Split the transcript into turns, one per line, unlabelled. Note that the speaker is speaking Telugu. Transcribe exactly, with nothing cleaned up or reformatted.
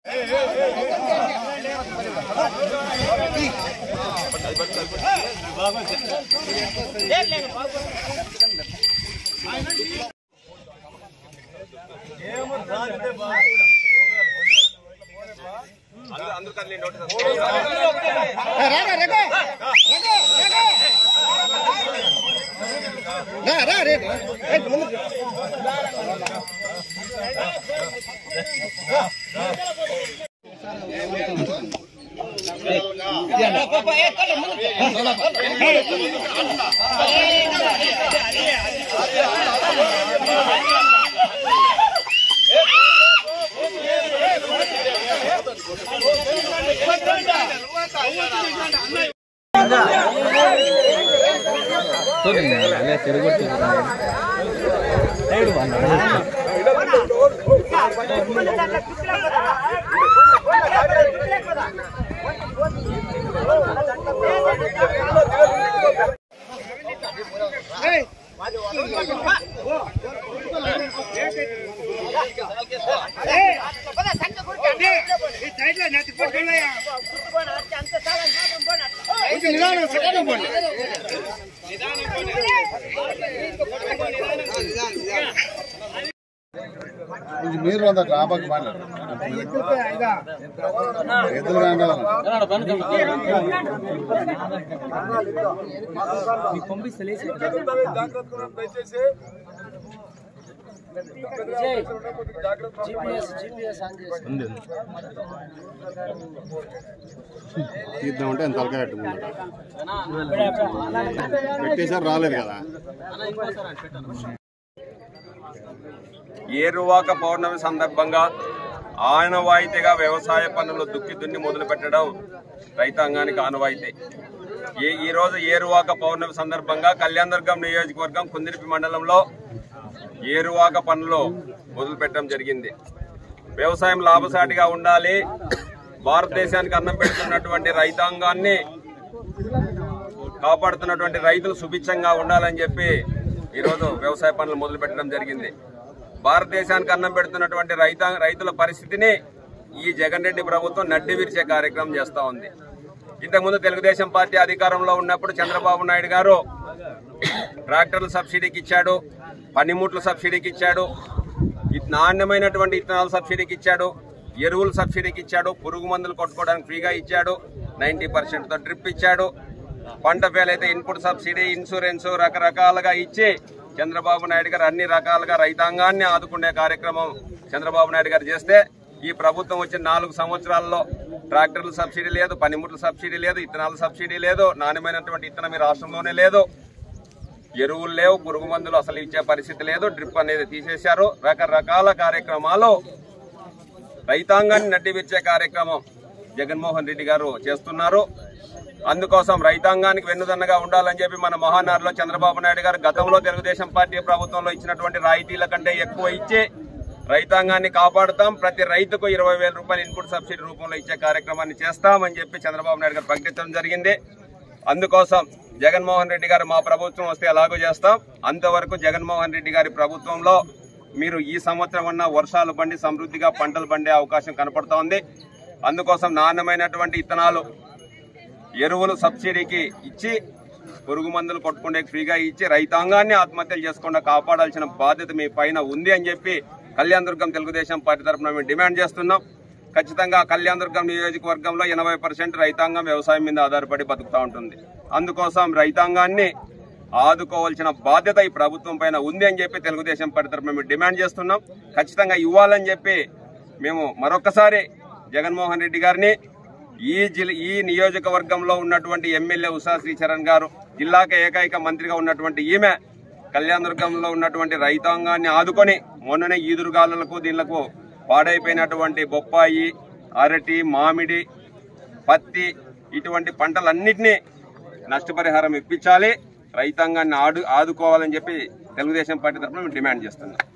మీరు అంత డ్రాబాకి ఎద్దులు తీద్దామంటే ఎంత తలకాయ పెట్టేసారు రాలేదు కదా.
ఏరువాక పౌర్ణమి సందర్భంగా ఆనవాయితీగా వ్యవసాయ పనులు దుక్కి దున్ని మొదలు పెట్టడం రైతాంగానికి ఆనవాయితీ. ఈ ఈరోజు ఏరువాక పౌర్ణమి సందర్భంగా కళ్యాణదుర్గం నియోజకవర్గం కుందిరిపి మండలంలో ఏరువాక పనులు మొదలు పెట్టడం జరిగింది. వ్యవసాయం లాభసాటిగా ఉండాలి, భారతదేశానికి అన్నం పెడుతున్నటువంటి రైతాంగాన్ని కాపాడుతున్నటువంటి రైతులు సుభిక్షంగా ఉండాలని చెప్పి ఈరోజు వ్యవసాయ పనులు మొదలు పెట్టడం జరిగింది. భారతదేశానికి అన్నం పెడుతున్నటువంటి రైతా రైతుల పరిస్థితిని ఈ జగన్ రెడ్డి ప్రభుత్వం నడ్డి విరిచే కార్యక్రమం చేస్తూ ఉంది. ఇంతకుముందు తెలుగుదేశం పార్టీ అధికారంలో ఉన్నప్పుడు చంద్రబాబు నాయుడు గారు ట్రాక్టర్ల సబ్సిడీకి ఇచ్చాడు, పనిముట్ల సబ్సిడీకి ఇచ్చాడు, నాణ్యమైనటువంటి ఇత్తనాల సబ్సిడీకి ఇచ్చాడు, ఎరువుల సబ్సిడీకి ఇచ్చాడు, పురుగు మందులు కొట్టుకోవడానికి ఫ్రీగా ఇచ్చాడు, నైన్టీ పర్సెంట్తో డ్రిప్ ఇచ్చాడు, పంట ఫెయిలైతే ఇన్పుట్ సబ్సిడీ, ఇన్సూరెన్స్ రకరకాలుగా ఇచ్చి చంద్రబాబు నాయుడు గారు అన్ని రకాలుగా రైతాంగాన్ని ఆదుకునే కార్యక్రమం చంద్రబాబు నాయుడు గారు చేస్తే ఈ ప్రభుత్వం వచ్చిన నాలుగు సంవత్సరాల్లో ట్రాక్టర్ల సబ్సిడీ లేదు, పనిముట్ల సబ్సిడీ లేదు, ఇత్తనాల సబ్సిడీ లేదు, నాణ్యమైనటువంటి ఇత్తనం ఈ రాష్ట్రంలోనే లేదు, ఎరువులు లేవు, పురుగు మందులు అసలు ఇచ్చే పరిస్థితి లేదు, డ్రిప్ అనేది తీసేశారు. రకరకాల కార్యక్రమాలు రైతాంగాన్ని నడ్డివిచ్చే కార్యక్రమం జగన్మోహన్ రెడ్డి గారు చేస్తున్నారు. అందుకోసం రైతాంగానికి వెన్నుదన్నగా ఉండాలని చెప్పి మన మహానాడులో చంద్రబాబు నాయుడు గారు గతంలో తెలుగుదేశం పార్టీ ప్రభుత్వంలో ఇచ్చినటువంటి రాయితీల కంటే ఎక్కువ ఇచ్చి రైతాంగాన్ని కాపాడుతాం, ప్రతి రైతుకు ఇరవై వేల రూపాయలు ఇన్పుట్ సబ్సిడీ రూపంలో ఇచ్చే కార్యక్రమాన్ని చేస్తామని చెప్పి చంద్రబాబు నాయుడు గారు ప్రకటించడం జరిగింది. అందుకోసం జగన్మోహన్ రెడ్డి గారు మా ప్రభుత్వం వస్తే ఎలాగో చేస్తాం, అంతవరకు జగన్మోహన్ రెడ్డి గారి ప్రభుత్వంలో మీరు ఈ సంవత్సరం ఉన్న వర్షాలు పండి సమృద్ధిగా పంటలు పండే అవకాశం కనపడుతోంది. అందుకోసం నాణ్యమైనటువంటి ఇత్తనాలు, ఎరువులు సబ్సిడీకి ఇచ్చి, పురుగు మందులు కొట్టుకుంటే ఫ్రీగా ఇచ్చి రైతాంగాన్ని ఆత్మహత్యలు చేసుకుండా కాపాడాల్సిన బాధ్యత మీ పైన ఉంది అని చెప్పి కళ్యాణదుర్గం తెలుగుదేశం పార్టీ తరఫున మేము డిమాండ్ చేస్తున్నాం. ఖచ్చితంగా కళ్యాణదుర్గం నియోజకవర్గంలో ఎనభై పర్సెంట్ రైతాంగం వ్యవసాయం మీద ఆధారపడి బతుకుతూ ఉంటుంది. అందుకోసం రైతాంగాన్ని ఆదుకోవాల్సిన బాధ్యత ఈ ప్రభుత్వం పైన ఉంది అని చెప్పి తెలుగుదేశం పార్టీ తరఫున మేము డిమాండ్ చేస్తున్నాం. ఖచ్చితంగా ఇవ్వాలని చెప్పి మేము మరొకసారి జగన్మోహన్ రెడ్డి గారిని, ఈ జిల్లా ఈ నియోజకవర్గంలో ఉన్నటువంటి ఎమ్మెల్యే ఉషా శ్రీచరణ్ గారు, జిల్లాకి ఏకైక మంత్రిగా ఉన్నటువంటి ఈమె కళ్యాణదుర్గంలో ఉన్నటువంటి రైతాంగాన్ని ఆదుకొని మొన్ననే ఈదురుగాలులకు దీళ్లకు పాడైపోయినటువంటి బొప్పాయి, అరటి, మామిడి, పత్తి ఇటువంటి పంటలన్నింటినీ నష్టపరిహారం ఇప్పించాలి, రైతాంగాన్ని ఆదు ఆదుకోవాలని చెప్పి తెలుగుదేశం పార్టీ తరఫున మేము డిమాండ్ చేస్తున్నాం.